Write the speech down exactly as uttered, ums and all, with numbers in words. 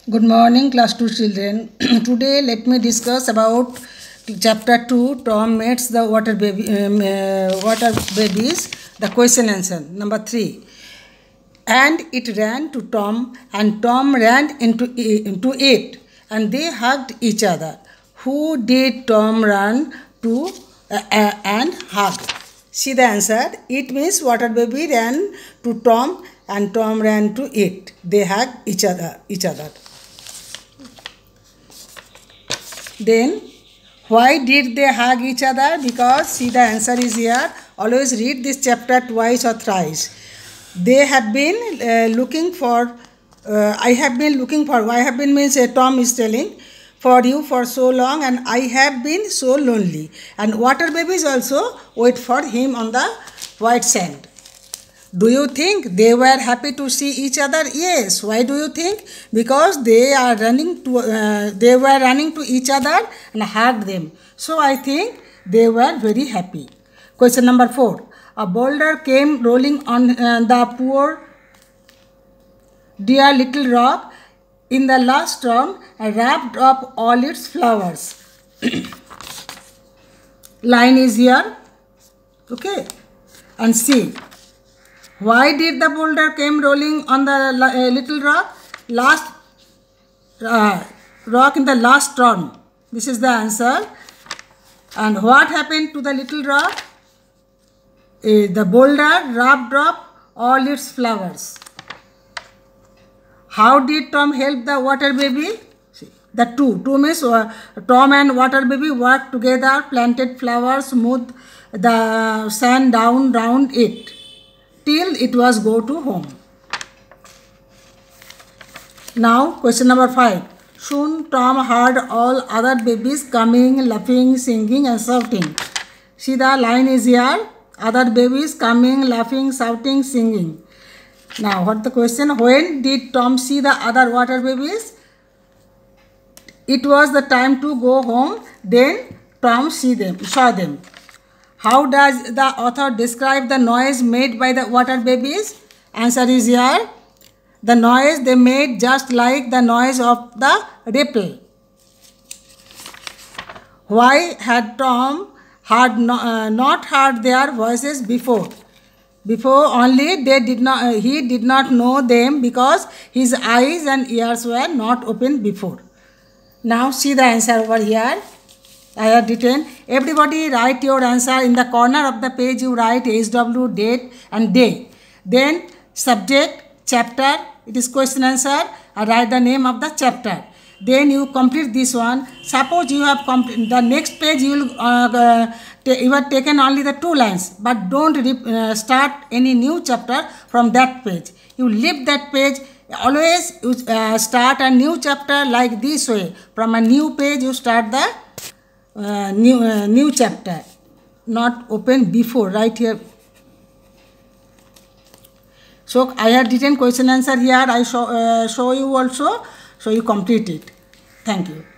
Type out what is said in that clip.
Good morning, class two children. Today, let me discuss about chapter two. Tom meets the water baby, um, uh, water babies. The question answer number three. And it ran to Tom, and Tom ran into into it, and they hugged each other. Who did Tom run to uh, uh, and hug? See the answer. It means water baby ran to Tom, and Tom ran to it. They hugged each other. Each other. Then, why did they hug each other? Because, see, the answer is here. Always read this chapter twice or thrice. They have been uh, looking for, uh, I have been looking for, I have been means uh, Tom is telling, for you for so long, and I have been so lonely. And water babies also wait for him on the white sand. Do you think they were happy to see each other? Yes. Why do you think? Because they are running to, uh, they were running to each other and hugged them. So I think they were very happy. Question number four. A boulder came rolling on uh, the poor dear little rock in the last storm and wrapped up all its flowers. Line is here. Okay. And see. Why did the boulder came rolling on the uh, little rock? Last uh, rock in the last storm. This is the answer. And what happened to the little rock? Uh, the boulder wrapped up all its flowers. How did Tom help the water baby? See, the two. Two means uh, Tom and water baby worked together, planted flowers, smoothed the sand down round it, till it was go to home. Now, question number five. Soon Tom heard all other babies coming, laughing, singing and shouting. See the line is here. Other babies coming, laughing, shouting, singing. Now, what the question? When did Tom see the other water babies? It was the time to go home. Then Tom see them, saw them. How does the author describe the noise made by the water babies? Answer is here. The noise they made just like the noise of the ripple. Why had Tom had no, uh, not heard their voices before? Before only they did not. Uh, he did not know them because his eyes and ears were not open before. Now see the answer over here. I have written. Everybody write your answer in the corner of the page. You write H W, date and day. Then subject, chapter. It is question answer. I write the name of the chapter. Then you complete this one. Suppose you have complete the next page. You will uh, uh, you have taken only the two lines, but don't uh, start any new chapter from that page. You leave that page. Always you uh, start a new chapter like this way. From a new page, you start the Uh, new uh, new chapter, not open before, right here. So I have written question answer here. I show uh, show you also, so you complete it. Thank you.